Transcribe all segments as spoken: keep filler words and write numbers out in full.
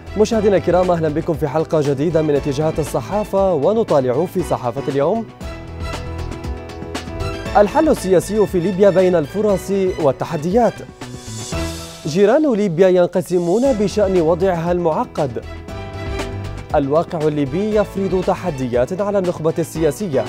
مشاهدينا الكرام، أهلا بكم في حلقة جديدة من اتجاهات الصحافة، ونطالع في صحافة اليوم الحل السياسي في ليبيا بين الفرص والتحديات. جيران ليبيا ينقسمون بشأن وضعها المعقد. الواقع الليبي يفرض تحديات على النخبة السياسية.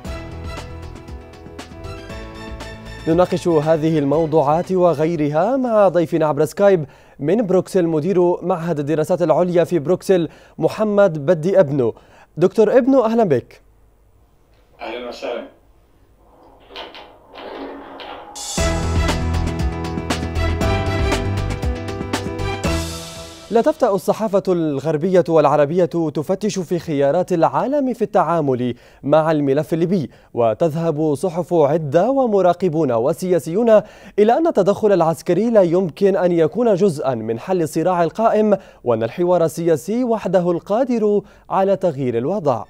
نناقش هذه الموضوعات وغيرها مع ضيفنا عبر سكايب من بروكسل مدير معهد الدراسات العليا في بروكسل محمد بدي ابنو. دكتور ابنو، أهلا بك. أهلا وسهلا. لا تفتأ الصحافة الغربية والعربية تفتش في خيارات العالم في التعامل مع الملف الليبي، وتذهب صحف عدة ومراقبون وسياسيون إلى أن التدخل العسكري لا يمكن أن يكون جزءا من حل الصراع القائم، وأن الحوار السياسي وحده القادر على تغيير الوضع.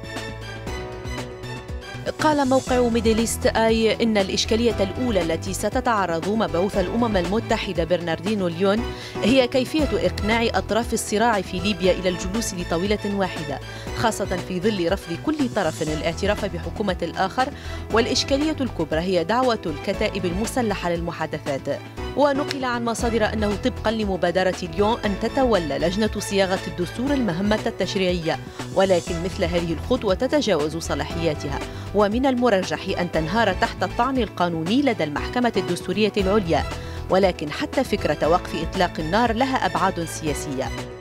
قال موقع ميدليست آي إن الإشكالية الأولى التي ستتعرض مبعوث الأمم المتحدة برناردينو ليون هي كيفية إقناع أطراف الصراع في ليبيا إلى الجلوس لطاولة واحدة، خاصة في ظل رفض كل طرف الاعتراف بحكومة الآخر. والإشكالية الكبرى هي دعوة الكتائب المسلحة للمحادثات. ونقل عن مصادر أنه طبقا لمبادرة ليون أن تتولى لجنة صياغة الدستور المهمة التشريعية، ولكن مثل هذه الخطوة تتجاوز صلاحياتها، ومن المرجح أن تنهار تحت الطعن القانوني لدى المحكمة الدستورية العليا. ولكن حتى فكرة وقف إطلاق النار لها أبعاد سياسية.